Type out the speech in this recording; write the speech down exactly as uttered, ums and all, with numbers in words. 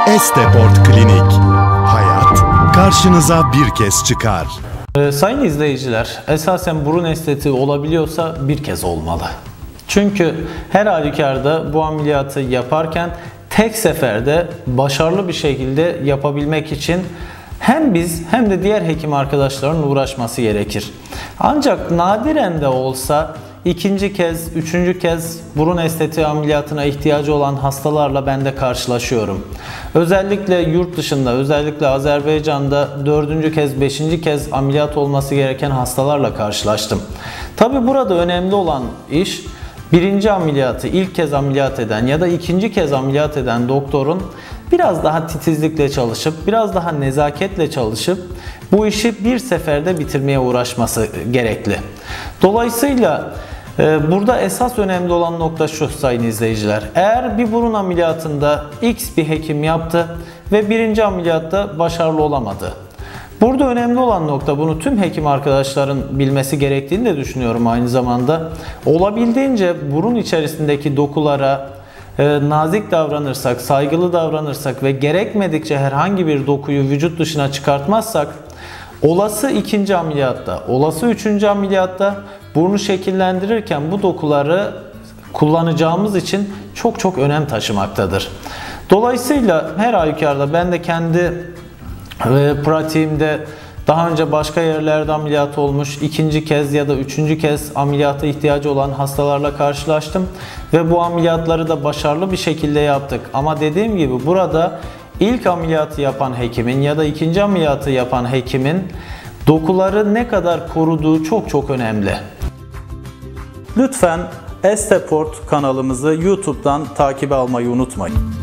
Esteport Klinik. Hayat karşınıza bir kez çıkar. Ee, sayın izleyiciler, esasen burun estetiği olabiliyorsa bir kez olmalı. Çünkü her halükarda bu ameliyatı yaparken tek seferde başarılı bir şekilde yapabilmek için hem biz hem de diğer hekim arkadaşların uğraşması gerekir. Ancak nadiren de olsa ikinci kez, üçüncü kez burun estetiği ameliyatına ihtiyacı olan hastalarla ben de karşılaşıyorum. Özellikle yurt dışında, özellikle Azerbaycan'da dördüncü kez, beşinci kez ameliyat olması gereken hastalarla karşılaştım. Tabi burada önemli olan iş, birinci ameliyatı ilk kez ameliyat eden ya da ikinci kez ameliyat eden doktorun biraz daha titizlikle çalışıp, biraz daha nezaketle çalışıp bu işi bir seferde bitirmeye uğraşması gerekli. Dolayısıyla e, burada esas önemli olan nokta şu sayın izleyiciler. Eğer bir burun ameliyatında X bir hekim yaptı ve birinci ameliyatta başarılı olamadı. Burada önemli olan nokta, bunu tüm hekim arkadaşların bilmesi gerektiğini de düşünüyorum aynı zamanda. Olabildiğince burun içerisindeki dokulara e, nazik davranırsak, saygılı davranırsak ve gerekmedikçe herhangi bir dokuyu vücut dışına çıkartmazsak, olası ikinci ameliyatta, olası üçüncü ameliyatta burnu şekillendirirken bu dokuları kullanacağımız için çok çok önem taşımaktadır. Dolayısıyla her halükarda ben de kendi Ve pratiğimde daha önce başka yerlerde ameliyat olmuş, ikinci kez ya da üçüncü kez ameliyata ihtiyacı olan hastalarla karşılaştım ve bu ameliyatları da başarılı bir şekilde yaptık. Ama dediğim gibi burada ilk ameliyatı yapan hekimin ya da ikinci ameliyatı yapan hekimin dokuları ne kadar koruduğu çok çok önemli. Lütfen Esteport kanalımızı YouTube'dan takip almayı unutmayın.